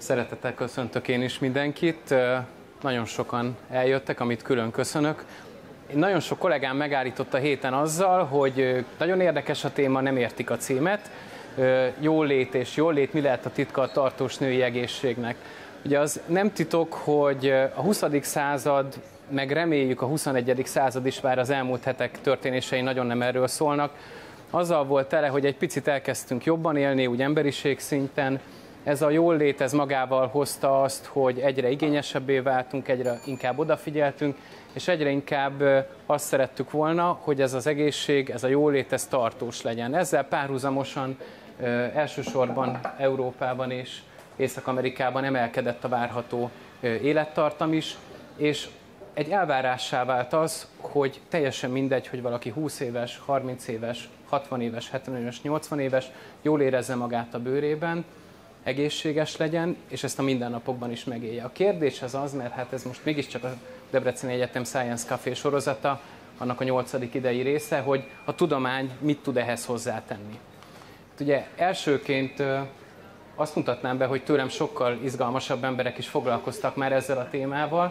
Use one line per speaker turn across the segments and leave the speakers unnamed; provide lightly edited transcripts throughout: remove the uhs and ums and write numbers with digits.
Szeretettel köszöntök én is mindenkit. Nagyon sokan eljöttek, amit külön köszönök. Nagyon sok kollégám megállított a héten azzal, hogy nagyon érdekes a téma, nem értik a címet. Jólét és jólét, mi lehet a titka a tartós női egészségnek? Ugye az nem titok, hogy a 20. század, meg reméljük a 21. század is, bár az elmúlt hetek történései nagyon nem erről szólnak, azzal volt tele, hogy egy picit elkezdtünk jobban élni, úgy emberiség szinten. Ez a jólét, ez magával hozta azt, hogy egyre igényesebbé váltunk, egyre inkább odafigyeltünk, és egyre inkább azt szerettük volna, hogy ez az egészség, ez a jólét, ez tartós legyen. Ezzel párhuzamosan elsősorban Európában és Észak-Amerikában emelkedett a várható élettartam is, és egy elvárássá vált az, hogy teljesen mindegy, hogy valaki 20 éves, 30 éves, 60 éves, 70 éves, 80 éves, jól érezze magát a bőrében, egészséges legyen, és ezt a mindennapokban is megélje. A kérdés az, mert hát ez most mégiscsak a Debreceni Egyetem Science Café sorozata, annak a 8. idei része, hogy a tudomány mit tud ehhez hozzátenni. Ugye elsőként azt mutatnám be, hogy tőlem sokkal izgalmasabb emberek is foglalkoztak már ezzel a témával,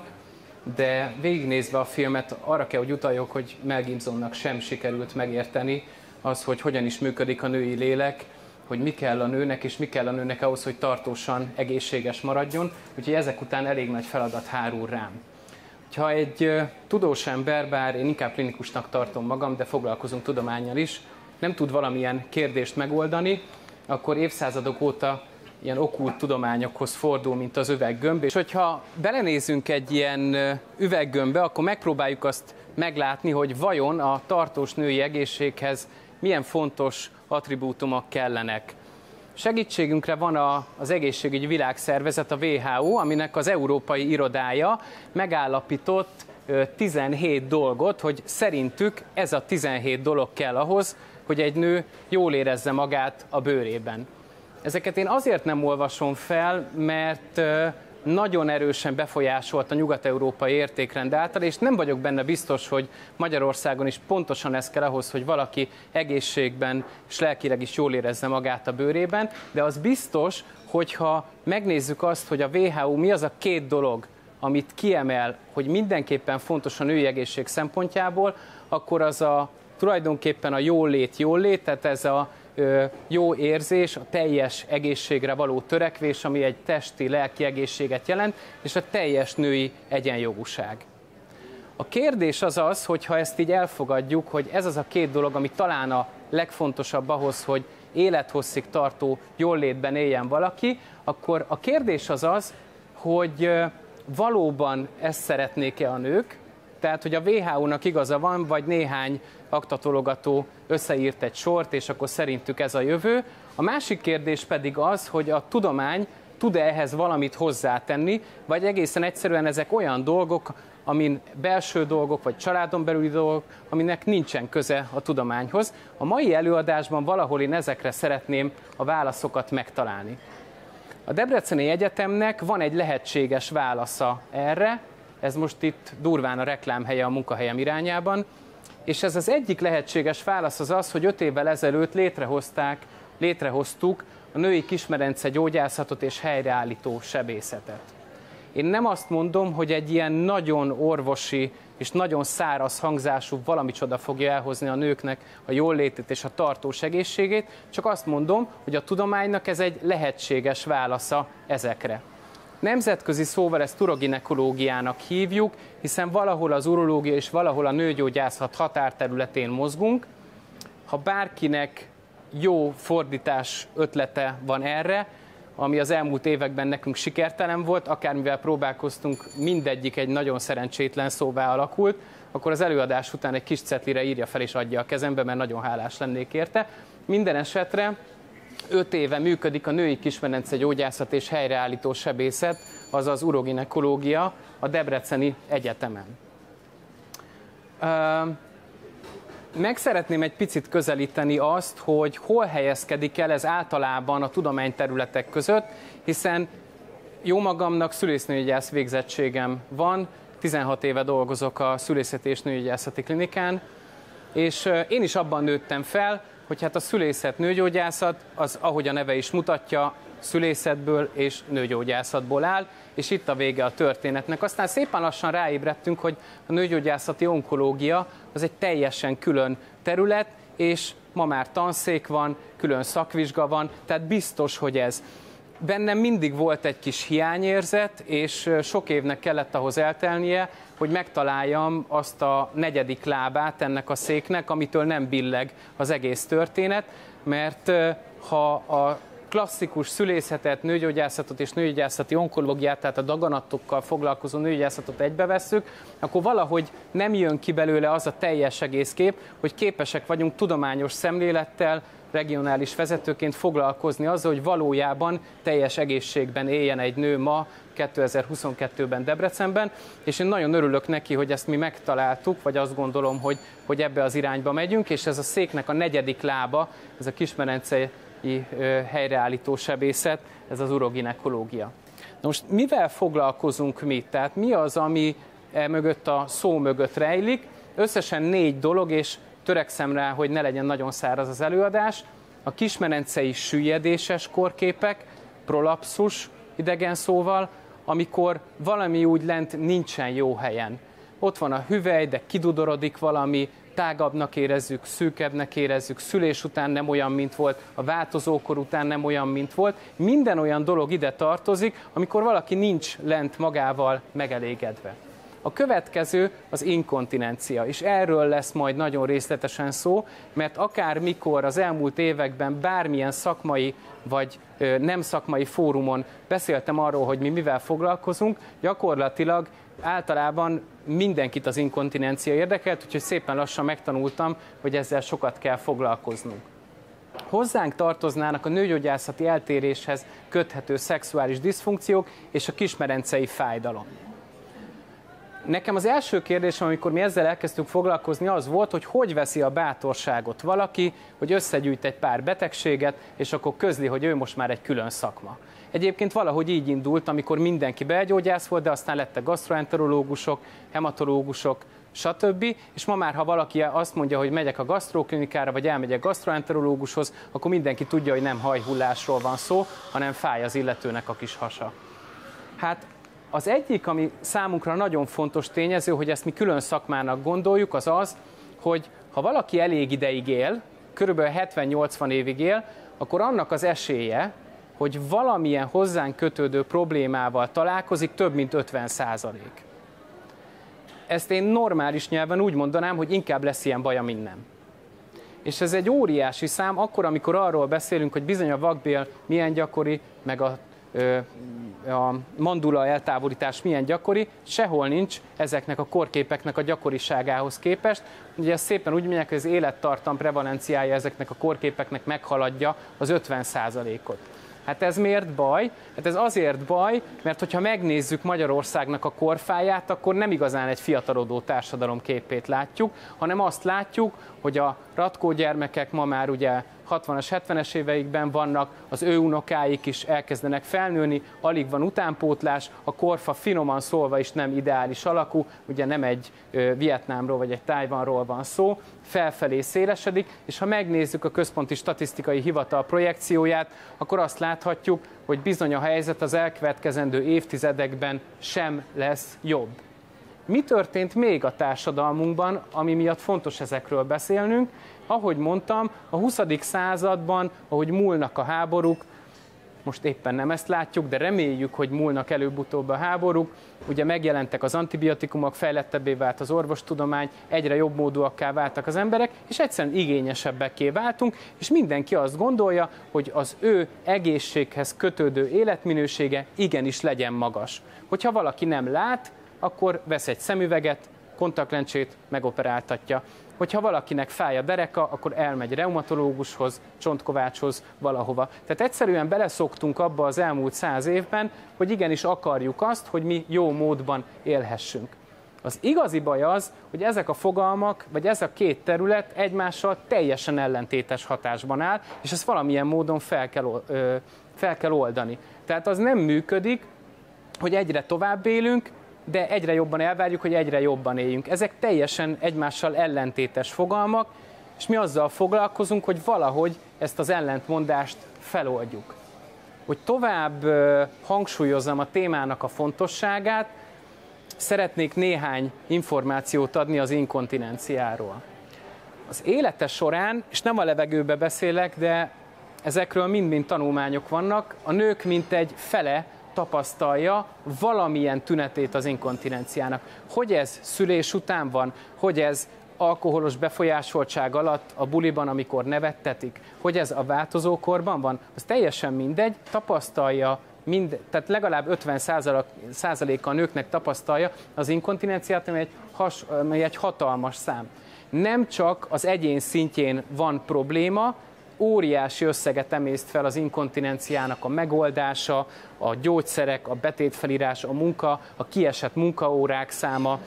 de végignézve a filmet arra kell, hogy utaljak, hogy Mel Gibsonnak sem sikerült megérteni az, hogy hogyan is működik a női lélek, hogy mi kell a nőnek, és mi kell a nőnek ahhoz, hogy tartósan egészséges maradjon. Úgyhogy ezek után elég nagy feladat hárul rám. Ha egy tudós ember, bár én inkább klinikusnak tartom magam, de foglalkozunk tudománnyal is, nem tud valamilyen kérdést megoldani, akkor évszázadok óta ilyen okkult tudományokhoz fordul, mint az üveggömb. És hogyha belenézünk egy ilyen üveggömbbe, akkor megpróbáljuk azt meglátni, hogy vajon a tartós női egészséghez milyen fontos attribútumok kellenek. Segítségünkre van az Egészségügyi Világszervezet, a WHO, aminek az európai irodája megállapított 17 dolgot, hogy szerintük ez a 17 dolog kell ahhoz, hogy egy nő jól érezze magát a bőrében. Ezeket én azért nem olvasom fel, mert nagyon erősen befolyásolt a nyugat-európai értékrend által, és nem vagyok benne biztos, hogy Magyarországon is pontosan ez kell ahhoz, hogy valaki egészségben és lelkileg is jól érezze magát a bőrében, de az biztos, hogyha megnézzük azt, hogy a WHO mi az a 2 dolog, amit kiemel, hogy mindenképpen fontos a női egészség szempontjából, akkor az tulajdonképpen a jólét, tehát ez a jó érzés, a teljes egészségre való törekvés, ami egy testi, lelki egészséget jelent, és a teljes női egyenjogúság. A kérdés az, hogyha ezt így elfogadjuk, hogy ez az a 2 dolog, ami talán a legfontosabb ahhoz, hogy élethosszig tartó jólétben éljen valaki, akkor a kérdés az, hogy valóban ezt szeretnék-e a nők, tehát, hogy a WHO-nak igaza van, vagy néhány aktatologató összeírt egy sort, és akkor szerintük ez a jövő. A másik kérdés pedig az, hogy a tudomány tud-e ehhez valamit hozzátenni, vagy egészen egyszerűen ezek olyan dolgok, amin belső dolgok, vagy családon belüli dolgok, aminek nincsen köze a tudományhoz. A mai előadásban valahol én ezekre szeretném a válaszokat megtalálni. A Debreceni Egyetemnek van egy lehetséges válasza erre, ez most itt durván a reklámhelye a munkahelyem irányában, és ez az egyik lehetséges válasz az, hogy 5 évvel ezelőtt létrehoztuk a női kismerence gyógyászatot és helyreállító sebészetet. Én nem azt mondom, hogy egy ilyen nagyon orvosi és nagyon száraz hangzású valamicsoda fogja elhozni a nőknek a jólétét és a tartós egészségét, csak azt mondom, hogy a tudománynak ez egy lehetséges válasza ezekre. Nemzetközi szóval ezt uroginekológiának hívjuk, hiszen valahol az urológia és valahol a nőgyógyászat határterületén mozgunk. Ha bárkinek jó fordítás ötlete van erre, ami az elmúlt években nekünk sikertelen volt, akármivel próbálkoztunk, mindegyik egy nagyon szerencsétlen szóvá alakult, akkor az előadás után egy kis cetlire írja fel és adja a kezembe, mert nagyon hálás lennék érte. Minden esetre 5 éve működik a női kismerence gyógyászat és helyreállító sebészet, azaz uroginekológia a Debreceni Egyetemen. Meg szeretném egy picit közelíteni azt, hogy hol helyezkedik el ez általában a tudományterületek között, hiszen jó magamnak szülésznőgyógyász végzettségem van, 16 éve dolgozok a Szülészeti és Nőgyógyászati Klinikán, és én is abban nőttem fel, hogy hát a szülészet nőgyógyászat, az, ahogy a neve is mutatja, szülészetből és nőgyógyászatból áll, és itt a vége a történetnek. Aztán szépen lassan ráébredtünk, hogy a nőgyógyászati onkológia az egy teljesen külön terület, és ma már tanszék van, külön szakvizsga van, tehát biztos, hogy ez. Bennem mindig volt egy kis hiányérzet, és sok évnek kellett ahhoz eltelnie, hogy megtaláljam azt a negyedik lábát ennek a széknek, amitől nem billeg az egész történet, mert ha a klasszikus szülészetet, nőgyógyászatot és nőgyógyászati onkológiát, tehát a daganatokkal foglalkozó nőgyógyászatot egybevesszük, akkor valahogy nem jön ki belőle az a teljes egészkép, hogy képesek vagyunk tudományos szemlélettel, regionális vezetőként foglalkozni azzal, hogy valójában teljes egészségben éljen egy nő ma 2022-ben Debrecenben, és én nagyon örülök neki, hogy ezt mi megtaláltuk, vagy azt gondolom, hogy ebbe az irányba megyünk, és ez a széknek a negyedik lába, ez a kismerencei helyreállító sebészet, ez az uroginekológia. Na most mivel foglalkozunk mi? Tehát mi az, ami mögött a szó mögött rejlik? Összesen 4 dolog, és törekszem rá, hogy ne legyen nagyon száraz az előadás. A kismerencei süllyedéses korképek, prolapszus idegen szóval, amikor valami úgy lent nincsen jó helyen. Ott van a hüvely, de kidudorodik valami, tágabbnak érezzük, szűkebbnek érezzük, szülés után nem olyan, mint volt, a változókor után nem olyan, mint volt. Minden olyan dolog ide tartozik, amikor valaki nincs lent magával megelégedve. A következő az inkontinencia, és erről lesz majd nagyon részletesen szó, mert akármikor az elmúlt években bármilyen szakmai vagy nem szakmai fórumon beszéltem arról, hogy mi mivel foglalkozunk, gyakorlatilag általában mindenkit az inkontinencia érdekelt, úgyhogy szépen lassan megtanultam, hogy ezzel sokat kell foglalkoznunk. Hozzánk tartoznának a nőgyógyászati eltéréshez köthető szexuális diszfunkciók és a kismerencei fájdalom. Nekem az első kérdésem, amikor mi ezzel elkezdtünk foglalkozni, az volt, hogy veszi a bátorságot valaki, hogy összegyűjt egy pár betegséget, és akkor közli, hogy ő most már egy külön szakma. Egyébként valahogy így indult, amikor mindenki belgyógyász volt, de aztán lettek gasztroenterológusok, hematológusok, stb. És ma már, ha valaki azt mondja, hogy megyek a gasztroklinikára, vagy elmegyek gasztroenterológushoz, akkor mindenki tudja, hogy nem hajhullásról van szó, hanem fáj az illetőnek a kis hasa. Hát az egyik, ami számunkra nagyon fontos tényező, hogy ezt mi külön szakmának gondoljuk, az az, hogy ha valaki elég ideig él, körülbelül 70-80 évig él, akkor annak az esélye, hogy valamilyen hozzánk kötődő problémával találkozik, több mint 50%. Ezt én normális nyelven úgy mondanám, hogy inkább lesz ilyen baja, mint nem. És ez egy óriási szám, akkor, amikor arról beszélünk, hogy bizony a vakbél milyen gyakori, meg a mandula eltávolítás milyen gyakori, sehol nincs ezeknek a korképeknek a gyakoriságához képest. Ugye ezt szépen úgy mondják, hogy az élettartam prevalenciája ezeknek a korképeknek meghaladja az 50%-ot. Hát ez miért baj? Hát ez azért baj, mert hogyha megnézzük Magyarországnak a korfáját, akkor nem igazán egy fiatalodó társadalom képét látjuk, hanem azt látjuk, hogy a ratkó gyermekek ma már ugye 60-as, 70-es éveikben vannak, az ő unokáik is elkezdenek felnőni, alig van utánpótlás, a korfa finoman szólva is nem ideális alakú, ugye nem egy Vietnámról vagy egy Tajvanról van szó, felfelé szélesedik, és ha megnézzük a Központi Statisztikai Hivatal projekcióját, akkor azt láthatjuk, hogy bizony a helyzet az elkövetkezendő évtizedekben sem lesz jobb. Mi történt még a társadalmunkban, ami miatt fontos ezekről beszélnünk? Ahogy mondtam, a 20. században, ahogy múlnak a háborúk, most éppen nem ezt látjuk, de reméljük, hogy múlnak előbb-utóbb a háborúk, ugye megjelentek az antibiotikumok, fejlettebbé vált az orvostudomány, egyre jobb módúakká váltak az emberek, és egyszerűen igényesebbekké váltunk, és mindenki azt gondolja, hogy az ő egészséghez kötődő életminősége igenis legyen magas. Hogyha valaki nem lát, akkor vesz egy szemüveget, kontaktlencsét, megoperáltatja. Hogyha valakinek fáj a dereka, akkor elmegy reumatológushoz, csontkovácshoz, valahova. Tehát egyszerűen beleszoktunk abba az elmúlt 100 évben, hogy igenis akarjuk azt, hogy mi jó módban élhessünk. Az igazi baj az, hogy ezek a fogalmak, vagy ez a két terület egymással teljesen ellentétes hatásban áll, és ezt valamilyen módon fel kell oldani. Tehát az nem működik, hogy egyre tovább élünk, de egyre jobban elvárjuk, hogy egyre jobban éljünk. Ezek teljesen egymással ellentétes fogalmak, és mi azzal foglalkozunk, hogy valahogy ezt az ellentmondást feloldjuk. hogy tovább hangsúlyozzam a témának a fontosságát, szeretnék néhány információt adni az inkontinenciáról. Az élete során, és nem a levegőbe beszélek, de ezekről mind-mind tanulmányok vannak, a nők mintegy fele tapasztalja valamilyen tünetét az inkontinenciának. Hogy ez szülés után van, hogy ez alkoholos befolyásoltság alatt a buliban, amikor nevettetik, hogy ez a változókorban van, az teljesen mindegy, tapasztalja, tehát legalább 50%-a a nőknek tapasztalja az inkontinenciát, ami egy hatalmas szám. Nem csak az egyén szintjén van probléma, óriási összeget emészt fel az inkontinenciának a megoldása, a gyógyszerek, a betétfelírás, a munka, a kiesett munkaórák száma.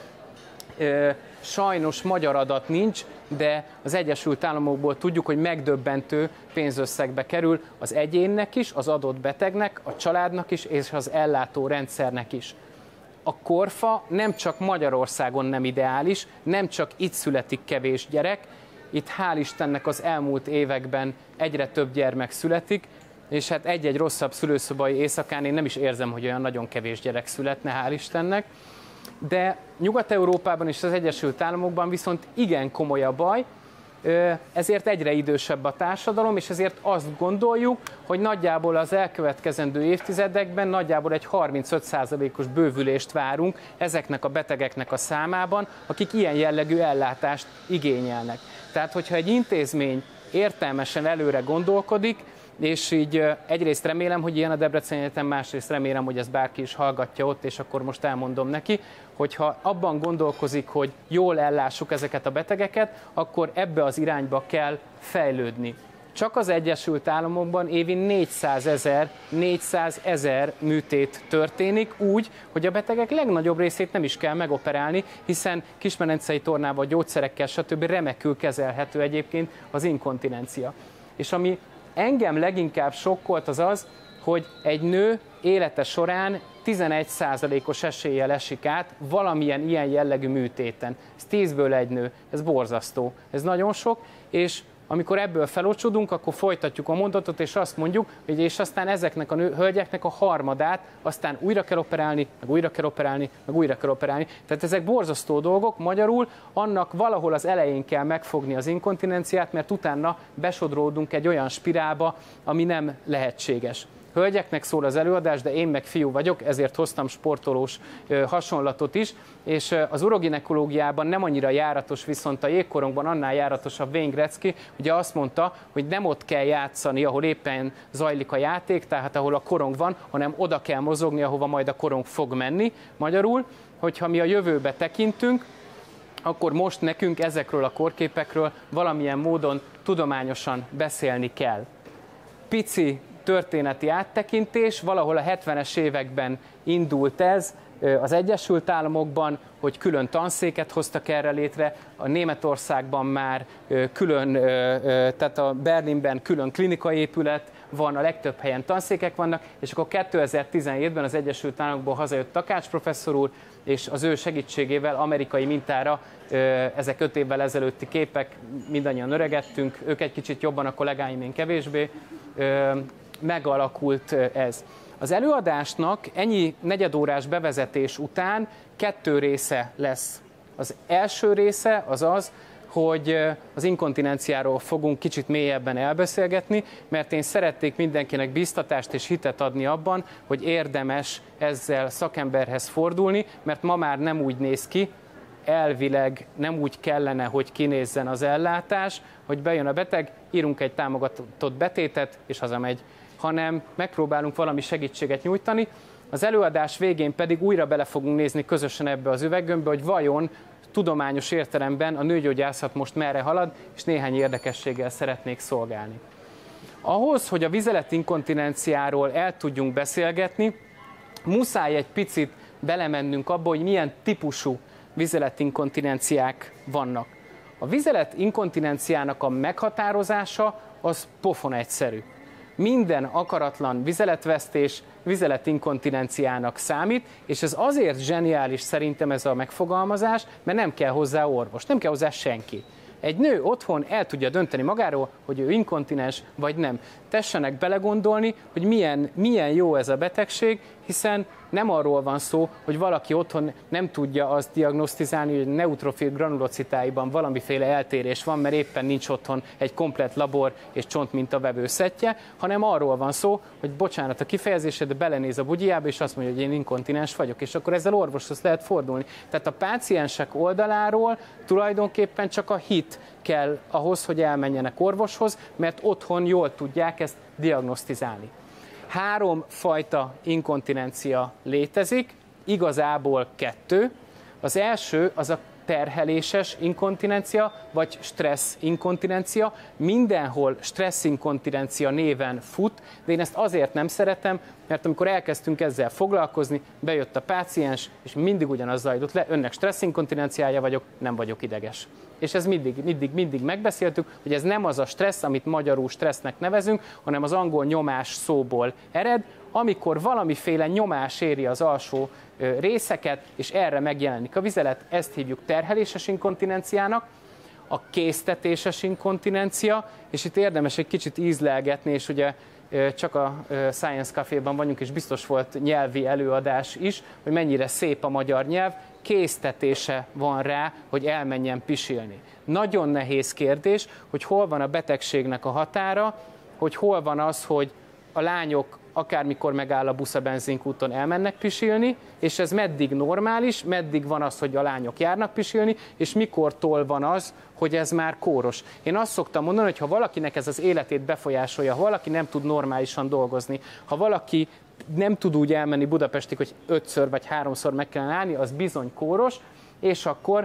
Sajnos magyar adat nincs, de az Egyesült Államokból tudjuk, hogy megdöbbentő pénzösszegbe kerül az egyénnek is, az adott betegnek, a családnak is, és az ellátó rendszernek is. A korfa nem csak Magyarországon nem ideális, nem csak itt születik kevés gyerek, itt hál' Istennek az elmúlt években egyre több gyermek születik, és hát egy-egy rosszabb szülőszobai éjszakán én nem is érzem, hogy olyan nagyon kevés gyerek születne, hál' Istennek. De Nyugat-Európában és az Egyesült Államokban viszont igen komoly a baj, ezért egyre idősebb a társadalom, és ezért azt gondoljuk, hogy nagyjából az elkövetkezendő évtizedekben nagyjából egy 35%-os bővülést várunk ezeknek a betegeknek a számában, akik ilyen jellegű ellátást igényelnek. Tehát, hogyha egy intézmény értelmesen előre gondolkodik, és így egyrészt remélem, hogy ilyen a Debreceni Egyetem, másrészt remélem, hogy ezt bárki is hallgatja ott, és akkor most elmondom neki, hogyha abban gondolkozik, hogy jól ellássuk ezeket a betegeket, akkor ebbe az irányba kell fejlődni. Csak az Egyesült Államokban évi 400 000 műtét történik úgy, hogy a betegek legnagyobb részét nem is kell megoperálni, hiszen kismedencei tornával, gyógyszerekkel, stb. Remekül kezelhető egyébként az inkontinencia. És ami engem leginkább sokkolt az az, hogy egy nő élete során 11%-os eséllyel esik át valamilyen ilyen jellegű műtéten. Ez 10-ből egy nő, ez borzasztó, ez nagyon sok, és amikor ebből felocsodunk, akkor folytatjuk a mondatot, és azt mondjuk, hogy és aztán ezeknek a hölgyeknek a harmadát aztán újra kell operálni, meg újra kell operálni, meg újra kell operálni. Tehát ezek borzasztó dolgok, magyarul annak valahol az elején kell megfogni az inkontinenciát, mert utána besodródunk egy olyan spirálba, ami nem lehetséges. Hölgyeknek szól az előadás, de én meg fiú vagyok, ezért hoztam sportolós hasonlatot is, és az uroginekológiában nem annyira járatos, viszont a jégkorongban annál járatosabb Wayne Gretzky, ugye azt mondta, hogy nem ott kell játszani, ahol éppen zajlik a játék, tehát ahol a korong van, hanem oda kell mozogni, ahova majd a korong fog menni. Magyarul, hogyha mi a jövőbe tekintünk, akkor most nekünk ezekről a korképekről valamilyen módon tudományosan beszélni kell. Pici történeti áttekintés, valahol a 70-es években indult ez az Egyesült Államokban, hogy külön tanszéket hoztak erre létre, a Németországban már külön, tehát a Berlinben külön klinikai épület van, a legtöbb helyen tanszékek vannak, és akkor 2017-ben az Egyesült Államokból hazajött Takács professzor úr, és az ő segítségével amerikai mintára, ezek 5 évvel ezelőtti képek, mindannyian öregettünk, ők egy kicsit jobban, a kollégáim, én kevésbé, megalakult ez. Az előadásnak ennyi negyedórás bevezetés után 2 része lesz. Az első része az az, hogy az inkontinenciáról fogunk kicsit mélyebben elbeszélgetni, mert én szeretnék mindenkinek biztatást és hitet adni abban, hogy érdemes ezzel szakemberhez fordulni, mert ma már nem úgy néz ki, elvileg nem úgy kellene, hogy kinézzen az ellátás, hogy bejön a beteg, írunk egy támogatott betétet, és hazamegy, hanem megpróbálunk valami segítséget nyújtani. Az előadás végén pedig újra bele fogunk nézni közösen ebbe az üveggömbbe, hogy vajon tudományos értelemben a nőgyógyászat most merre halad, és néhány érdekességgel szeretnék szolgálni. Ahhoz, hogy a vizeletinkontinenciáról el tudjunk beszélgetni, muszáj egy picit belemennünk abba, hogy milyen típusú vizeletinkontinenciák vannak. A vizeletinkontinenciának a meghatározása az pofon egyszerű. Minden akaratlan vizeletvesztés vizeletinkontinenciának számít, és ez azért zseniális szerintem ez a megfogalmazás, mert nem kell hozzá orvos, nem kell hozzá senki. Egy nő otthon el tudja dönteni magáról, hogy ő inkontinens vagy nem. Tessenek belegondolni, hogy milyen jó ez a betegség, hiszen nem arról van szó, hogy valaki otthon nem tudja azt diagnosztizálni, hogy neutrofil granulocitáiban valamiféle eltérés van, mert éppen nincs otthon egy komplett labor és csontmintavevő szettje, hanem arról van szó, hogy bocsánat a kifejezésre, de belenéz a bugyjába, és azt mondja, hogy én inkontinens vagyok, és akkor ezzel orvoshoz lehet fordulni. Tehát a páciensek oldaláról tulajdonképpen csak a hit kell ahhoz, hogy elmenjenek orvoshoz, mert otthon jól tudják ezt diagnosztizálni. 3 fajta inkontinencia létezik, igazából 2. Az első az a terheléses inkontinencia, vagy stressz inkontinencia. Mindenhol stressz inkontinencia néven fut, de én ezt azért nem szeretem, mert amikor elkezdtünk ezzel foglalkozni, bejött a páciens, és mindig ugyanaz zajlott le, önnek stressz inkontinenciája vagyok, nem vagyok ideges. És ez mindig megbeszéltük, hogy ez nem az a stressz, amit magyarul stressznek nevezünk, hanem az angol nyomás szóból ered, amikor valamiféle nyomás éri az alsó részeket, és erre megjelenik a vizelet, ezt hívjuk terheléses inkontinenciának. A késztetéses inkontinencia, és itt érdemes egy kicsit ízlelgetni, és ugye csak a Science Caféban vagyunk, és biztos volt nyelvi előadás is, hogy mennyire szép a magyar nyelv, késztetése van rá, hogy elmenjen pisilni. Nagyon nehéz kérdés, hogy hol van a betegségnek a határa, hogy hol van az, hogy a lányok akármikor megáll a busz a benzinkúton, elmennek pisilni, és ez meddig normális, meddig van az, hogy a lányok járnak pisilni, és mikortól van az, hogy ez már kóros. Én azt szoktam mondani, hogy ha valakinek ez az életét befolyásolja, ha valaki nem tud normálisan dolgozni, ha valaki nem tud úgy elmenni Budapestig, hogy 5-ször vagy 3-szor meg kellene állni, az bizony kóros, és akkor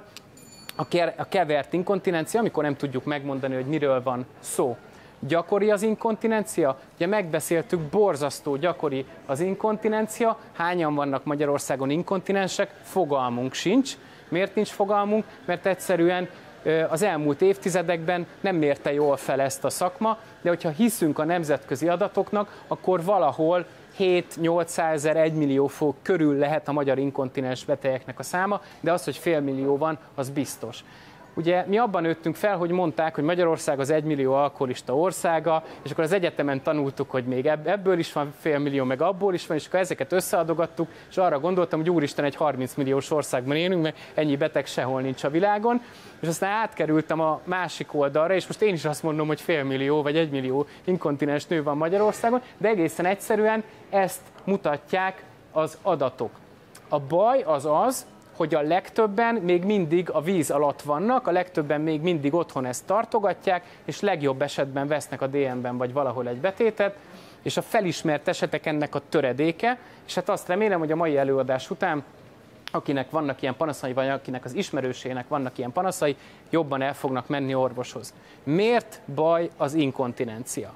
a kevert inkontinencia, amikor nem tudjuk megmondani, hogy miről van szó. Gyakori az inkontinencia? Ugye megbeszéltük, borzasztó gyakori az inkontinencia. Hányan vannak Magyarországon inkontinensek? Fogalmunk sincs. Miért nincs fogalmunk? Mert egyszerűen az elmúlt évtizedekben nem mérte jól fel ezt a szakma, de hogyha hiszünk a nemzetközi adatoknak, akkor valahol 7-800 ezer, 1 millió fő körül lehet a magyar inkontinens betegeknek a száma, de az, hogy fél millió van, az biztos. Ugye mi abban nőttünk fel, hogy mondták, hogy Magyarország az 1 millió alkoholista országa, és akkor az egyetemen tanultuk, hogy még ebből is van fél millió, meg abból is van, és akkor ezeket összeadogattuk, és arra gondoltam, hogy úristen, egy 30 milliós országban élünk, mert ennyi beteg sehol nincs a világon, és aztán átkerültem a másik oldalra, és most én is azt mondom, hogy fél millió vagy 1 millió inkontinens nő van Magyarországon, de egészen egyszerűen ezt mutatják az adatok. A baj az az, hogy a legtöbben még mindig a víz alatt vannak, a legtöbben még mindig otthon ezt tartogatják, és legjobb esetben vesznek a DM-ben vagy valahol egy betétet, és a felismert esetek ennek a töredéke, és hát azt remélem, hogy a mai előadás után, akinek vannak ilyen panaszai, vagy akinek az ismerősének vannak ilyen panaszai, jobban el fognak menni orvoshoz. Miért baj az inkontinencia?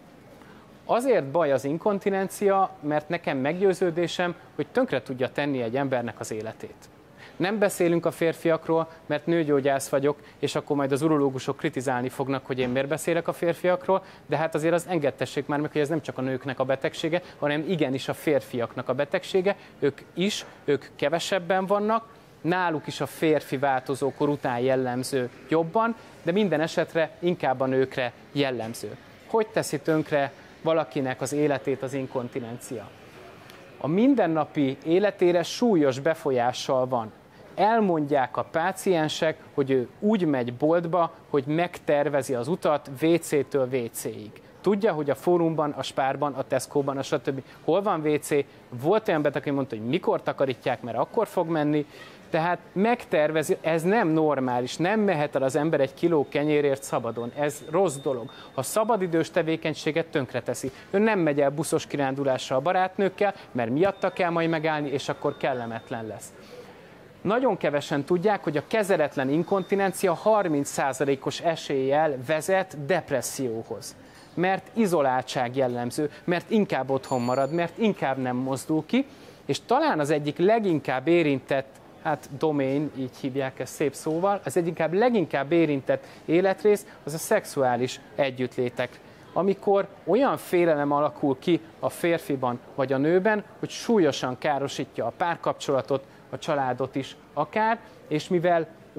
Azért baj az inkontinencia, mert nekem meggyőződésem, hogy tönkre tudja tenni egy embernek az életét. Nem beszélünk a férfiakról, mert nőgyógyász vagyok, és akkor majd az urológusok kritizálni fognak, hogy én miért beszélek a férfiakról, de hát azért az engedtessék már meg, hogy ez nem csak a nőknek a betegsége, hanem igenis a férfiaknak a betegsége. Ők kevesebben vannak, náluk is a férfi változókor után jellemző jobban, de minden esetre inkább a nőkre jellemző. Hogy teszi tönkre valakinek az életét az inkontinencia? A mindennapi életére súlyos befolyással van. Elmondják a páciensek, hogy ő úgy megy boltba, hogy megtervezi az utat WC-től WC-ig. Tudja, hogy a Fórumban, a Spárban, a Tesco-ban, a stb. Hol van WC? Volt olyan beteg, aki mondta, hogy mikor takarítják, mert akkor fog menni. Tehát megtervezi, ez nem normális, nem mehet el az ember egy kiló kenyérért szabadon, ez rossz dolog. Ha szabadidős tevékenységet tönkreteszi, ő nem megy el buszos kirándulásra a barátnőkkel, mert miatta kell majd megállni, és akkor kellemetlen lesz. Nagyon kevesen tudják, hogy a kezeletlen inkontinencia 30%-os eséllyel vezet depresszióhoz. Mert izoláltság jellemző, mert inkább otthon marad, mert inkább nem mozdul ki, és talán az egyik leginkább érintett, domain, így hívják ezt szép szóval, az egyik leginkább érintett életrész az a szexuális együttlétek, amikor olyan félelem alakul ki a férfiban vagy a nőben, hogy súlyosan károsítja a párkapcsolatot, a családot is akár, és mivel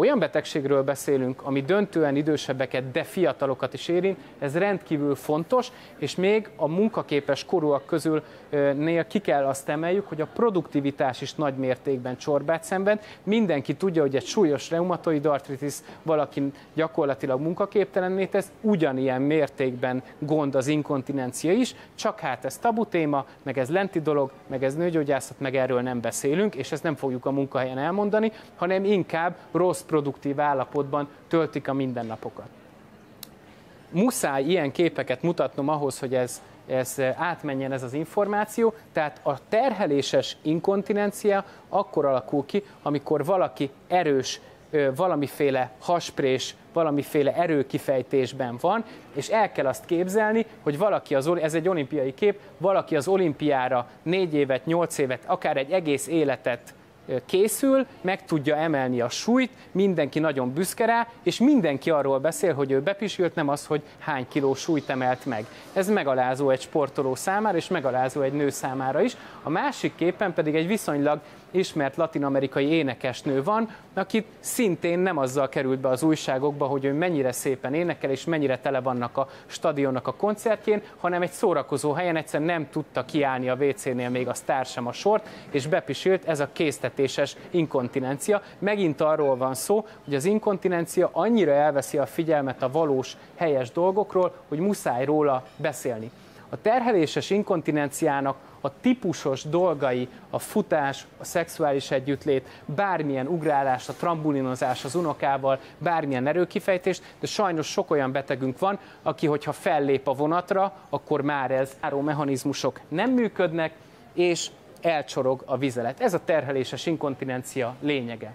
olyan betegségről beszélünk, ami döntően idősebbeket, de fiatalokat is érint, ez rendkívül fontos, és még a munkaképes korúak közülnél ki kell azt emeljük, hogy a produktivitás is nagy mértékben csorbát szenved. Mindenki tudja, hogy egy súlyos reumatoid artritis valaki gyakorlatilag munkaképtelenné tesz, ugyanilyen mértékben gond az inkontinencia is, csak hát ez tabu téma, meg ez lenti dolog, meg ez nőgyógyászat, meg erről nem beszélünk, és ezt nem fogjuk a munkahelyen elmondani, hanem inkább rossz produktív állapotban töltik a mindennapokat. Muszáj ilyen képeket mutatnom ahhoz, hogy ez átmenjen ez az információ, tehát a terheléses inkontinencia akkor alakul ki, amikor valaki erős, valamiféle hasprés, valamiféle erőkifejtésben van, és el kell azt képzelni, hogy valaki, ez egy olimpiai kép, valaki az olimpiára 4 évet, 8 évet, akár egy egész életet készül, meg tudja emelni a súlyt, mindenki nagyon büszke rá, és mindenki arról beszél, hogy ő bepisült, nem az, hogy hány kiló súlyt emelt meg. Ez megalázó egy sportoló számára, és megalázó egy nő számára is. A másik képen pedig egy viszonylag ismert latin-amerikai énekesnő van, akit szintén nem azzal került be az újságokba, hogy ő mennyire szépen énekel, és mennyire tele vannak a stadionnak a koncertjén, hanem egy szórakozó helyen egyszerűen nem tudta kiállni a WC-nél még a sztár sem a sort, és bepisült, ez a késztetéses inkontinencia. Megint arról van szó, hogy az inkontinencia annyira elveszi a figyelmet a valós, helyes dolgokról, hogy muszáj róla beszélni. A terheléses inkontinenciának a típusos dolgai, a futás, a szexuális együttlét, bármilyen ugrálás, a trambulinozás az unokával, bármilyen erőkifejtés, de sajnos sok olyan betegünk van, aki, hogyha fellép a vonatra, akkor már ez záró mechanizmusok nem működnek, és elcsorog a vizelet. Ez a terheléses inkontinencia lényege.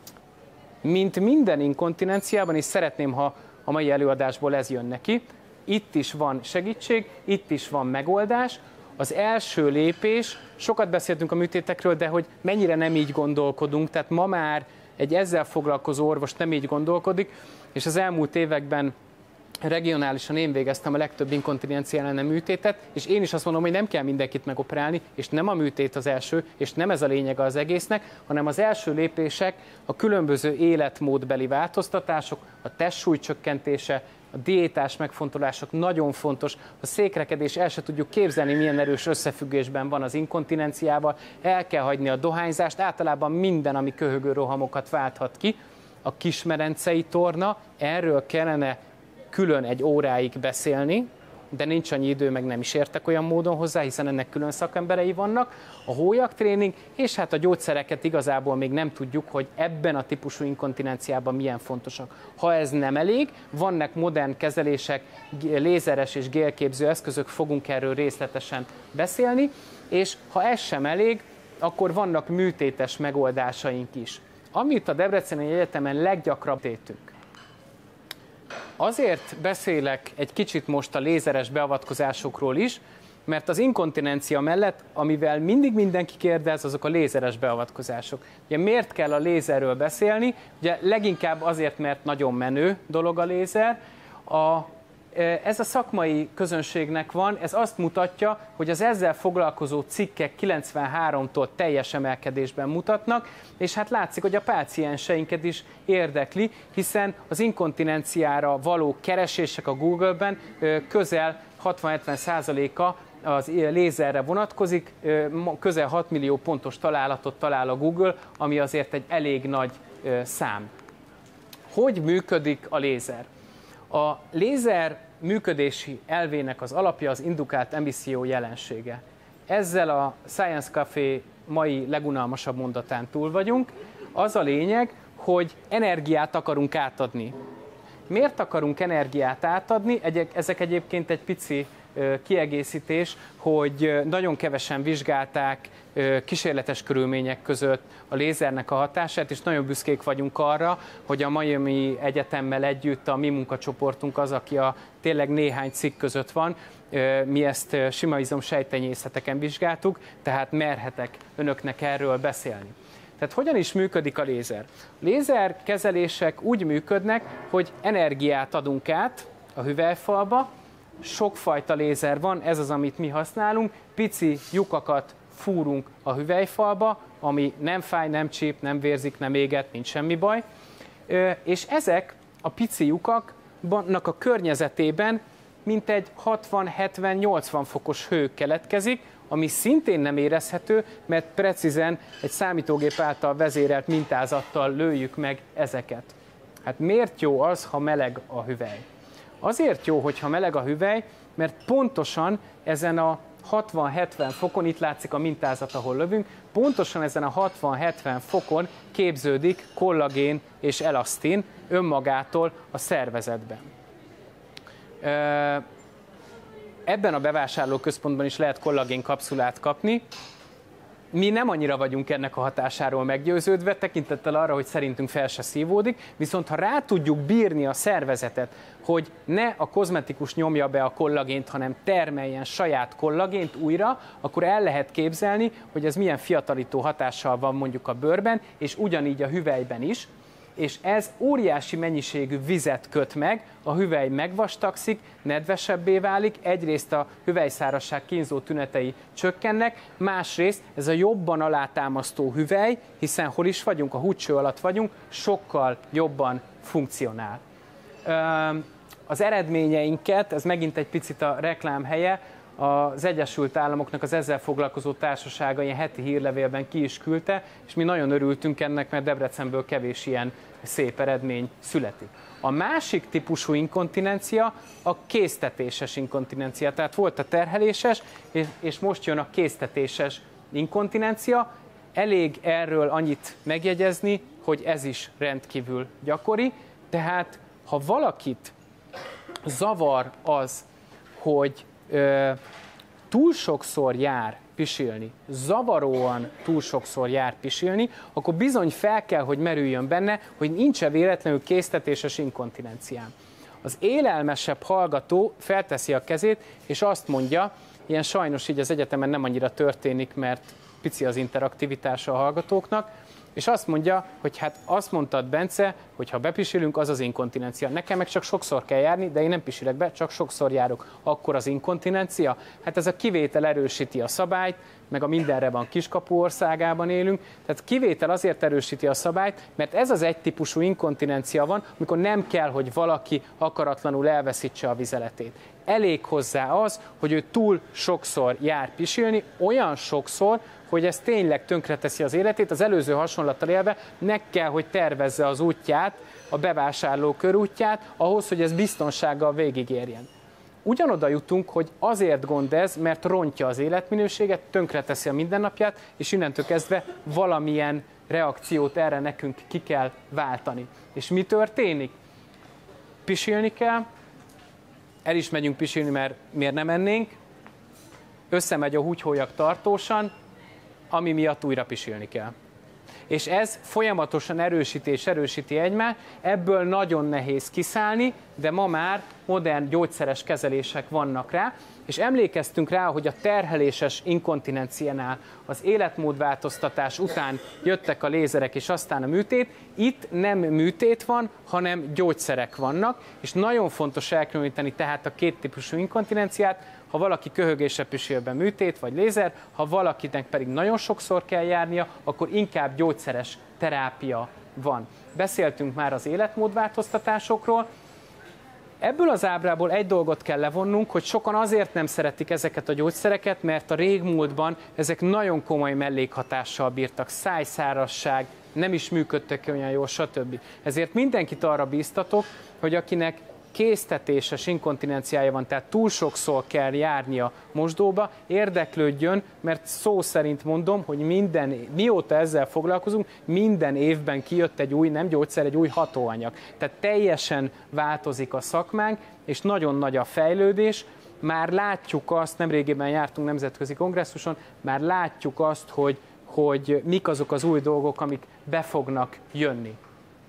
Mint minden inkontinenciában, és szeretném, ha a mai előadásból ez jön neki, itt is van segítség, itt is van megoldás. Az első lépés, sokat beszéltünk a műtétekről, de hogy mennyire nem így gondolkodunk, tehát ma már egy ezzel foglalkozó orvos nem így gondolkodik, és az elmúlt években regionálisan én végeztem a legtöbb inkontinencia elleni műtétet, és én is azt mondom, hogy nem kell mindenkit megoperálni, és nem a műtét az első, és nem ez a lényege az egésznek, hanem az első lépések a különböző életmódbeli változtatások, a testsúly csökkentése, a diétás megfontolások nagyon fontos, a székrekedés, el se tudjuk képzelni, milyen erős összefüggésben van az inkontinenciával, el kell hagyni a dohányzást, általában minden, ami köhögő rohamokat válthat ki, a kismedencei torna, erről kellene külön egy óráig beszélni, de nincs annyi idő, meg nem is értek olyan módon hozzá, hiszen ennek külön szakemberei vannak, a hólyagtréning, és hát a gyógyszereket igazából még nem tudjuk, hogy ebben a típusú inkontinenciában milyen fontosak. Ha ez nem elég, vannak modern kezelések, lézeres és gélképző eszközök, fogunk erről részletesen beszélni, és ha ez sem elég, akkor vannak műtétes megoldásaink is. Amit a Debreceni Egyetemen leggyakrabban tétünk. Azért beszélek egy kicsit most a lézeres beavatkozásokról is, mert az inkontinencia mellett, amivel mindig mindenki kérdez, azok a lézeres beavatkozások. Ugye miért kell a lézerről beszélni? Ugye leginkább azért, mert nagyon menő dolog a lézer. Ez a szakmai közönségnek van, ez azt mutatja, hogy az ezzel foglalkozó cikkek 93-tól teljes emelkedésben mutatnak, és hát látszik, hogy a pácienseinket is érdekli, hiszen az inkontinenciára való keresések a Google-ben közel 60-70%-a az lézerre vonatkozik, közel 6 millió pontos találatot talál a Google, ami azért egy elég nagy szám. Hogy működik a lézer? A lézer működési elvének az alapja az indukált emisszió jelensége. Ezzel a Science Café mai legunalmasabb mondatán túl vagyunk. Az a lényeg, hogy energiát akarunk átadni. Miért akarunk energiát átadni? Ezek egyébként egy pici kiegészítés, hogy nagyon kevesen vizsgálták kísérletes körülmények között a lézernek a hatását, és nagyon büszkék vagyunk arra, hogy a Miami Egyetemmel együtt a mi munkacsoportunk az, aki tényleg néhány cikk között van. Mi ezt sima izom sejtenyészeteken vizsgáltuk, tehát merhetek önöknek erről beszélni. Tehát hogyan is működik a lézer? A lézerkezelések úgy működnek, hogy energiát adunk át a hüvelyfalba, sokfajta lézer van, ez az, amit mi használunk, pici lyukakat fúrunk a hüvelyfalba, ami nem fáj, nem csíp, nem vérzik, nem éget, nincs semmi baj. és ezek a pici lyukaknak a környezetében mintegy 60-70-80 fokos hő keletkezik, ami szintén nem érezhető, mert precízen egy számítógép által vezérelt mintázattal lőjük meg ezeket. Hát miért jó az, ha meleg a hüvely? Azért jó, hogyha meleg a hüvely, mert pontosan ezen a 60-70 fokon, itt látszik a mintázat, ahol lövünk, pontosan ezen a 60-70 fokon képződik kollagén és elasztin önmagától a szervezetben. Ebben a bevásárlóközpontban is lehet kollagén kapszulát kapni. Mi nem annyira vagyunk ennek a hatásáról meggyőződve, tekintettel arra, hogy szerintünk fel se szívódik, viszont ha rá tudjuk bírni a szervezetet, hogy ne a kozmetikus nyomja be a kollagént, hanem termeljen saját kollagént újra, akkor el lehet képzelni, hogy ez milyen fiatalító hatással van mondjuk a bőrben, és ugyanígy a hüvelyben is, és ez óriási mennyiségű vizet köt meg, a hüvely megvastagszik, nedvesebbé válik, egyrészt a hüvelyszárazság kínzó tünetei csökkennek, másrészt ez a jobban alátámasztó hüvely, hiszen hol is vagyunk, a húdcső alatt vagyunk, sokkal jobban funkcionál. Az eredményeinket, ez megint egy picit a reklám helye, az Egyesült Államoknak az ezzel foglalkozó társasága ilyen heti hírlevélben ki is küldte, és mi nagyon örültünk ennek, mert Debrecenből kevés ilyen szép eredmény születik. A másik típusú inkontinencia a késztetéses inkontinencia, tehát volt a terheléses, és most jön a késztetéses inkontinencia. Elég erről annyit megjegyezni, hogy ez is rendkívül gyakori, tehát ha valakit zavar az, hogy túl sokszor jár pisilni, zavaróan túl sokszor jár pisilni, akkor bizony fel kell, hogy merüljön benne, hogy nincs-e véletlenül késztetéses inkontinenciám. Az élelmesebb hallgató felteszi a kezét, és azt mondja, ilyen sajnos így az egyetemen nem annyira történik, mert pici az interaktivitása a hallgatóknak, és azt mondja, hogy hát azt mondtad, Bence, hogy ha bepisilünk, az az inkontinencia. Nekem meg csak sokszor kell járni, de én nem pisilek be, csak sokszor járok. Akkor az inkontinencia? Hát ez a kivétel erősíti a szabályt, meg a mindenre van kiskapu országában élünk. Tehát kivétel azért erősíti a szabályt, mert ez az egy típusú inkontinencia van, amikor nem kell, hogy valaki akaratlanul elveszítse a vizeletét. Elég hozzá az, hogy ő túl sokszor jár pisilni, olyan sokszor, hogy ez tényleg tönkreteszi az életét, az előző hasonlattal élve meg kell, hogy tervezze az útját, a bevásárló körútját, ahhoz, hogy ez biztonsággal végigérjen. Ugyanoda jutunk, hogy azért gond ez, mert rontja az életminőséget, tönkreteszi a mindennapját, és innentől kezdve valamilyen reakciót erre nekünk ki kell váltani. És mi történik? Pisilni kell, el is megyünk pisilni, mert miért nem ennénk, összemegy a húgyhólyak tartósan, ami miatt újra pisilni kell. És ez folyamatosan erősíti egymást, ebből nagyon nehéz kiszállni, de ma már modern gyógyszeres kezelések vannak rá, és emlékeztünk rá, hogy a terheléses inkontinenciánál az életmódváltoztatás után jöttek a lézerek és aztán a műtét, itt nem műtét van, hanem gyógyszerek vannak, és nagyon fontos elkülöníteni tehát a két típusú inkontinenciát, ha valaki köhögésre pisil be, műtét vagy lézer, ha valakinek pedig nagyon sokszor kell járnia, akkor inkább gyógyszeres terápia van. Beszéltünk már az életmódváltoztatásokról. Ebből az ábrából egy dolgot kell levonnunk, hogy sokan azért nem szeretik ezeket a gyógyszereket, mert a régmúltban ezek nagyon komoly mellékhatással bírtak, szájszárazság, nem is működtek olyan jól, stb. Ezért mindenkit arra bíztatok, hogy akinek késztetéses inkontinenciája van, tehát túl sokszor kell járnia mosdóba, érdeklődjön, mert szó szerint mondom, hogy mióta ezzel foglalkozunk, minden évben kijött egy új, nem gyógyszer, egy új hatóanyag. Tehát teljesen változik a szakmánk, és nagyon nagy a fejlődés. Már látjuk azt, nemrégiben jártunk nemzetközi kongresszuson, már látjuk azt, hogy mik azok az új dolgok, amik be fognak jönni.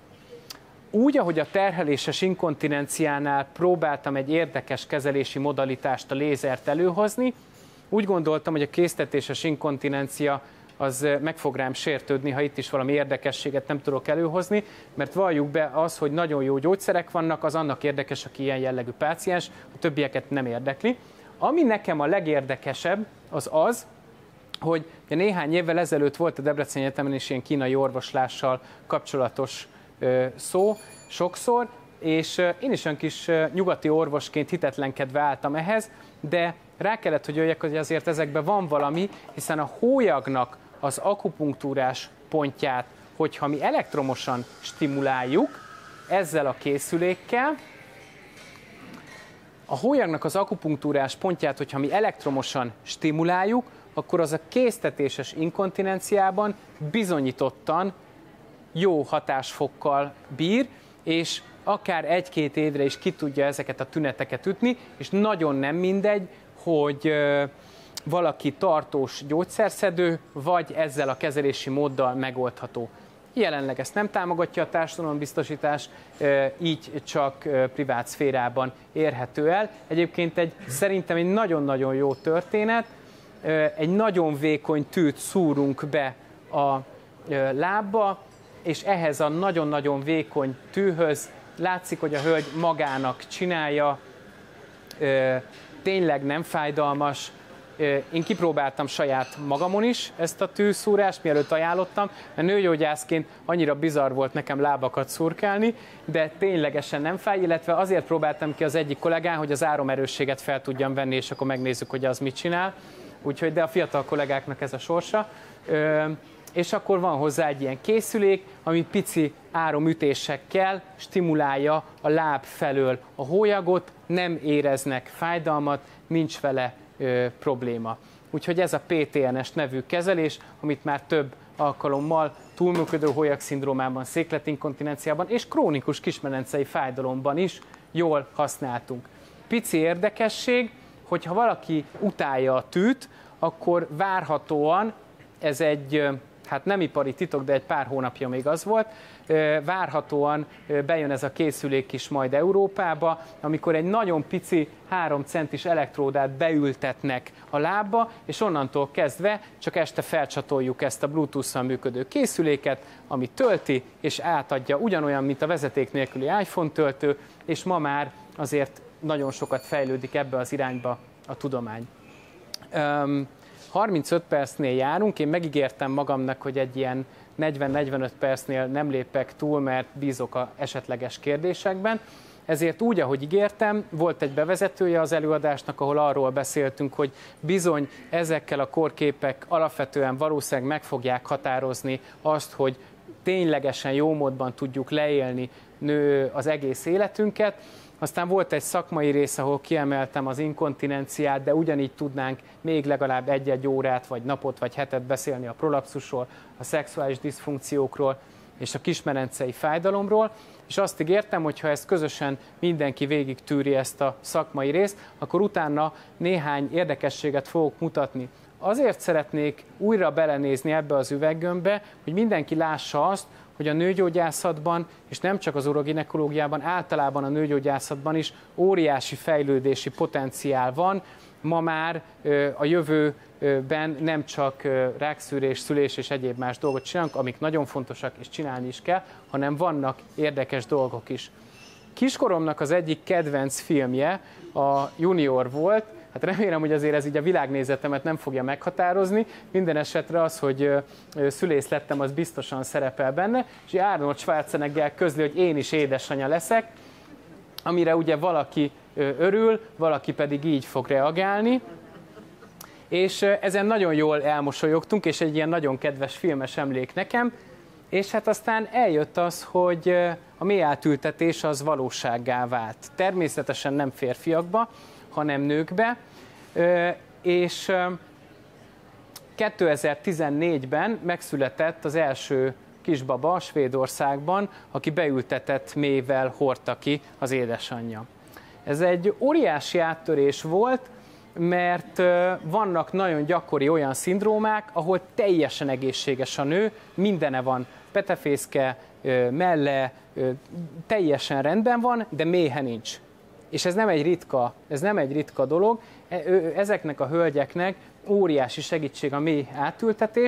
Úgy, ahogy a terheléses inkontinenciánál próbáltam egy érdekes kezelési modalitást, a lézert előhozni, úgy gondoltam, hogy a késztetéses inkontinencia az meg fog rám sértődni, ha itt is valami érdekességet nem tudok előhozni, mert valljuk be az, hogy nagyon jó gyógyszerek vannak, az annak érdekes, aki ilyen jellegű páciens, a többieket nem érdekli. Ami nekem a legérdekesebb, az, hogy néhány évvel ezelőtt volt a Debreceni Egyetemen is ilyen kínai orvoslással kapcsolatos szó sokszor, és én is olyan kis nyugati orvosként hitetlenkedve álltam ehhez, de rá kellett, hogy jöjjek, hogy azért ezekben van valami, hiszen a hólyagnak az akupunktúrás pontját, hogyha mi elektromosan stimuláljuk ezzel a készülékkel, a hólyagnak az akupunktúrás pontját, hogyha mi elektromosan stimuláljuk, akkor az a késztetéses inkontinenciában bizonyítottan jó hatásfokkal bír, és akár 1-2 évre is ki tudja ezeket a tüneteket ütni, és nagyon nem mindegy, hogy valaki tartós gyógyszerszedő, vagy ezzel a kezelési móddal megoldható. Jelenleg ezt nem támogatja a társadalombiztosítás, így csak privát szférában érhető el. Egyébként szerintem egy nagyon-nagyon jó történet, egy nagyon vékony tűt szúrunk be a lábba, és ehhez a nagyon-nagyon vékony tűhöz látszik, hogy a hölgy magának csinálja, tényleg nem fájdalmas. Én kipróbáltam saját magamon is ezt a tűszúrást, mielőtt ajánlottam, mert nőgyógyászként annyira bizarr volt nekem lábakat szurkálni, de ténylegesen nem fáj, illetve azért próbáltam ki az egyik kollégán, hogy az áromerősséget fel tudjam venni, és akkor megnézzük, hogy az mit csinál. Úgyhogy, de a fiatal kollégáknak ez a sorsa. És akkor van hozzá egy ilyen készülék, ami pici áromütésekkel stimulálja a láb felől a hólyagot, nem éreznek fájdalmat, nincs vele probléma. Úgyhogy ez a PTNS nevű kezelés, amit már több alkalommal túlműködő hólyag-szindrómában, székletinkontinenciában és krónikus kismedencei fájdalomban is jól használtunk. Pici érdekesség, hogyha valaki utálja a tűt, akkor várhatóan, ez egy, hát nem ipari titok, de egy pár hónapja még az volt, várhatóan bejön ez a készülék is majd Európába, amikor egy nagyon pici 3 centis elektródát beültetnek a lábba, és onnantól kezdve csak este felcsatoljuk ezt a Bluetooth-szal működő készüléket, ami tölti, és átadja ugyanolyan, mint a vezeték nélküli iPhone töltő, és ma már azért nagyon sokat fejlődik ebbe az irányba a tudomány. 35 percnél járunk, én megígértem magamnak, hogy egy ilyen 40-45 percnél nem lépek túl, mert bízok az esetleges kérdésekben. Ezért úgy, ahogy ígértem, volt egy bevezetője az előadásnak, ahol arról beszéltünk, hogy bizony ezekkel a kórképek alapvetően valószínűleg meg fogják határozni azt, hogy ténylegesen jó módban tudjuk leélni az egész életünket. Aztán volt egy szakmai rész, ahol kiemeltem az inkontinenciát, de ugyanígy tudnánk még legalább 1-1 órát, vagy napot, vagy hetet beszélni a prolapszusról, a szexuális diszfunkciókról és a kismedencei fájdalomról, és azt ígértem, hogy ha ezt közösen mindenki végig tűri ezt a szakmai részt, akkor utána néhány érdekességet fogok mutatni. Azért szeretnék újra belenézni ebbe az üveggömbbe, hogy mindenki lássa azt, hogy a nőgyógyászatban, és nem csak az uroginekológiában, általában a nőgyógyászatban is óriási fejlődési potenciál van. Ma már a jövőben nem csak rákszűrés, szülés és egyéb más dolgot csinálunk, amik nagyon fontosak és csinálni is kell, hanem vannak érdekes dolgok is. Kiskoromnak az egyik kedvenc filmje a Junior volt. Hát remélem, hogy azért ez így a világnézetemet nem fogja meghatározni. Minden esetre az, hogy szülész lettem, az biztosan szerepel benne, és Arnold Schwarzenegger közli, hogy én is édesanyja leszek, amire ugye valaki örül, valaki pedig így fog reagálni. És ezen nagyon jól elmosolyogtunk, és egy ilyen nagyon kedves filmes emlék nekem, és hát aztán eljött az, hogy a mélyátültetés az valósággá vált. Természetesen nem férfiakba, hanem nőkbe, és 2014-ben megszületett az első kisbaba Svédországban, aki beültetett mélyvel hordta ki az édesanyja. Ez egy óriási áttörés volt, mert vannak nagyon gyakori olyan szindrómák, ahol teljesen egészséges a nő, mindene van, petefészke, melle, teljesen rendben van, de méhe nincs. És ez nem egy ritka dolog, ezeknek a hölgyeknek óriási segítség a mély átültetés,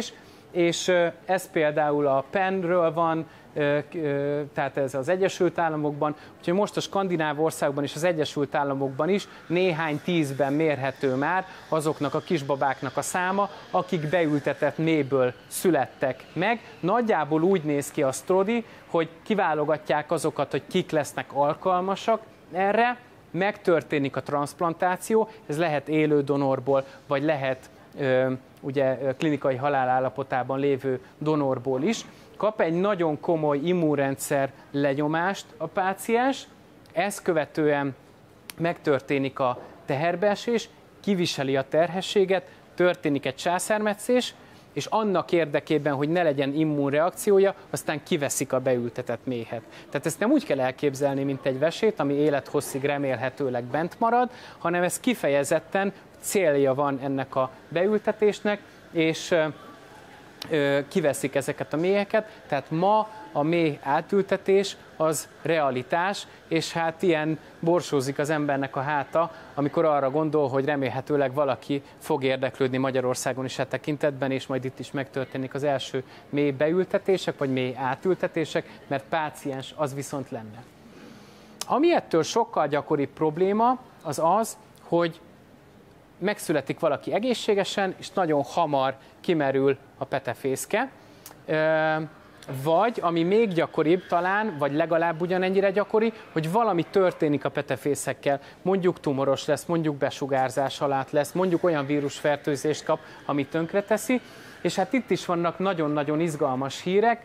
és ez például a Pennről van, tehát ez az Egyesült Államokban, úgyhogy most a skandináv országban és az Egyesült Államokban is néhány tízben mérhető már azoknak a kisbabáknak a száma, akik beültetett mélyből születtek meg. Nagyjából úgy néz ki a sztori, hogy kiválogatják azokat, hogy kik lesznek alkalmasak erre, megtörténik a transzplantáció, ez lehet élő donorból, vagy lehet ugye klinikai halálállapotában lévő donorból is. Kap egy nagyon komoly immunrendszer lenyomást a páciens, ezt követően megtörténik a teherbeesés, kiviseli a terhességet, történik egy császármetszés, és annak érdekében, hogy ne legyen immunreakciója, aztán kiveszik a beültetett méhet. Tehát ezt nem úgy kell elképzelni, mint egy vesét, ami élethosszig remélhetőleg bent marad, hanem ez kifejezetten célja van ennek a beültetésnek, és kiveszik ezeket a méheket, tehát ma a méh átültetés az realitás, és hát ilyen borsózik az embernek a háta, amikor arra gondol, hogy remélhetőleg valaki fog érdeklődni Magyarországon is e tekintetben, és majd itt is megtörténik az első méh beültetések, vagy méh átültetések, mert páciens az viszont lenne. Ami ettől sokkal gyakoribb probléma, az az, hogy megszületik valaki egészségesen, és nagyon hamar kimerül a petefészke, vagy, ami még gyakoribb talán, vagy legalább ugyanennyire gyakori, hogy valami történik a petefészekkel. Mondjuk tumoros lesz, mondjuk besugárzás alatt lesz, mondjuk olyan vírusfertőzést kap, ami tönkreteszi, és hát itt is vannak nagyon-nagyon izgalmas hírek,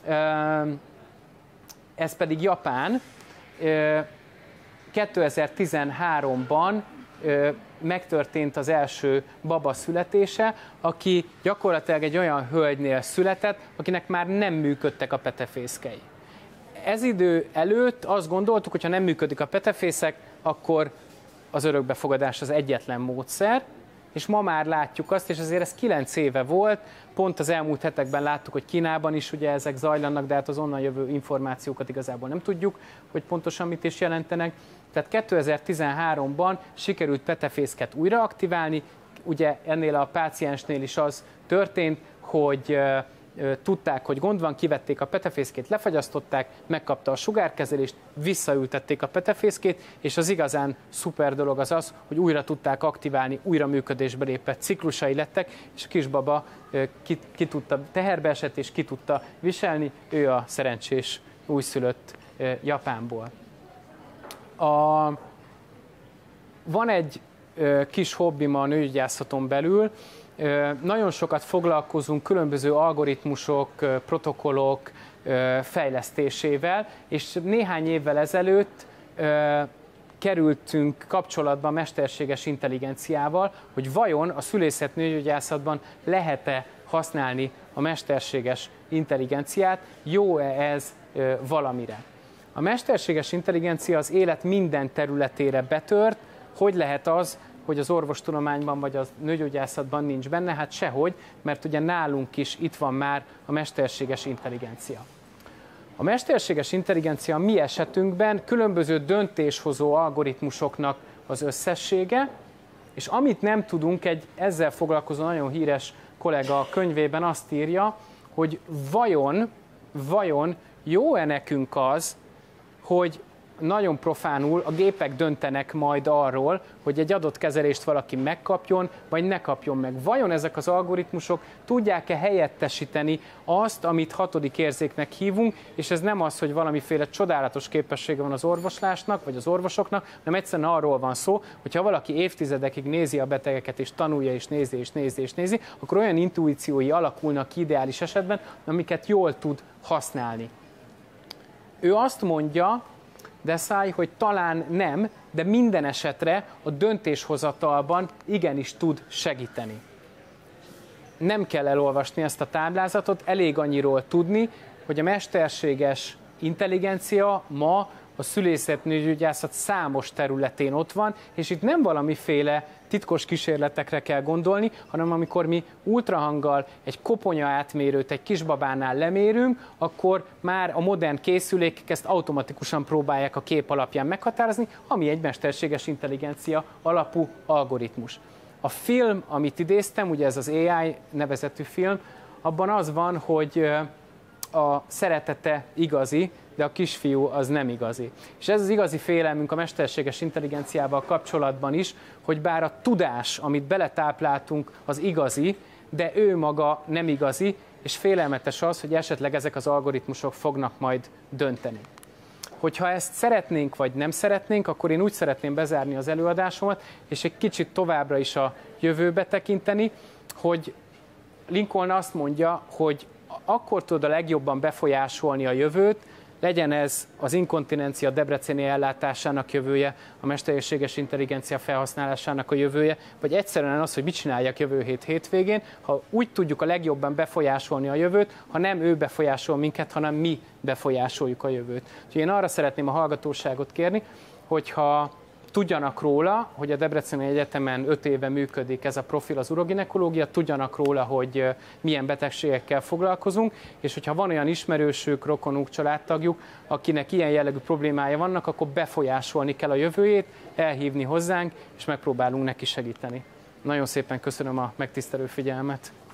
ez pedig Japán. 2013-ban megtörtént az első baba születése, aki gyakorlatilag egy olyan hölgynél született, akinek már nem működtek a petefészkei. Ez idő előtt azt gondoltuk, hogy ha nem működik a petefészek, akkor az örökbefogadás az egyetlen módszer, és ma már látjuk azt, és azért ez 9 éve volt, pont az elmúlt hetekben láttuk, hogy Kínában is ugye ezek zajlanak, de hát az onnan jövő információkat igazából nem tudjuk, hogy pontosan mit is jelentenek. Tehát 2013-ban sikerült petefészket újra aktiválni, ugye ennél a páciensnél is az történt, hogy tudták, hogy gond van, kivették a petefészkét, lefagyasztották, megkapta a sugárkezelést, visszaültették a petefészkét, és az igazán szuper dolog az az, hogy újra tudták aktiválni, újra működésbe lépett ciklusai lettek, és a kisbaba ki tudta, teherbe esett, és ki tudta viselni, ő a szerencsés újszülött Japánból. Van egy kis hobbim a nőgyógyászaton belül, nagyon sokat foglalkozunk különböző algoritmusok, protokollok fejlesztésével, és néhány évvel ezelőtt kerültünk kapcsolatba a mesterséges intelligenciával, hogy vajon a szülészet nőgyógyászatban lehet-e használni a mesterséges intelligenciát, jó-e ez valamire. A mesterséges intelligencia az élet minden területére betört, hogy lehet az, hogy az orvostudományban vagy a nőgyógyászatban nincs benne? Hát sehogy, mert ugye nálunk is itt van már a mesterséges intelligencia. A mesterséges intelligencia a mi esetünkben különböző döntéshozó algoritmusoknak az összessége, és amit nem tudunk, egy ezzel foglalkozó nagyon híres kollega a könyvében azt írja, hogy vajon jó-e nekünk az, hogy nagyon profánul a gépek döntenek majd arról, hogy egy adott kezelést valaki megkapjon, vagy ne kapjon meg. Vajon ezek az algoritmusok tudják-e helyettesíteni azt, amit hatodik érzéknek hívunk, és ez nem az, hogy valamiféle csodálatos képessége van az orvoslásnak, vagy az orvosoknak, hanem egyszerűen arról van szó, hogy ha valaki évtizedekig nézi a betegeket, és tanulja, és nézi, akkor olyan intuíciói alakulnak ki ideális esetben, amiket jól tud használni. Ő azt mondja, Desai, hogy talán nem, de minden esetre a döntéshozatalban igenis tud segíteni. Nem kell elolvasni ezt a táblázatot, elég annyiról tudni, hogy a mesterséges intelligencia ma a szülészet-nőgyógyászat számos területén ott van, és itt nem valamiféle titkos kísérletekre kell gondolni, hanem amikor mi ultrahanggal egy koponya átmérőt egy kisbabánál lemérünk, akkor már a modern készülékek ezt automatikusan próbálják a kép alapján meghatározni, ami egy mesterséges intelligencia alapú algoritmus. A film, amit idéztem, ugye ez az AI nevezetű film, abban az van, hogy a szeretete igazi, de a kisfiú az nem igazi. És ez az igazi félelmünk a mesterséges intelligenciával kapcsolatban is, hogy bár a tudás, amit beletápláltunk, az igazi, de ő maga nem igazi, és félelmetes az, hogy esetleg ezek az algoritmusok fognak majd dönteni. Hogyha ezt szeretnénk, vagy nem szeretnénk, akkor én úgy szeretném bezárni az előadásomat, és egy kicsit továbbra is a jövőbe tekinteni, hogy Lincoln azt mondja, hogy akkor tud a legjobban befolyásolni a jövőt, legyen ez az inkontinencia debreceni ellátásának jövője, a mesterséges intelligencia felhasználásának a jövője, vagy egyszerűen az, hogy mit csináljak jövő hétvégén, ha úgy tudjuk a legjobban befolyásolni a jövőt, ha nem ő befolyásol minket, hanem mi befolyásoljuk a jövőt. Úgyhogy én arra szeretném a hallgatóságot kérni, hogyha tudjanak róla, hogy a Debreceni Egyetemen 5 éve működik ez a profil, az uroginekológia, tudjanak róla, hogy milyen betegségekkel foglalkozunk, és hogyha van olyan ismerősük, rokonuk, családtagjuk, akinek ilyen jellegű problémája vannak, akkor befolyásolni kell a jövőjét, elhívni hozzánk, és megpróbálunk neki segíteni. Nagyon szépen köszönöm a megtisztelő figyelmet.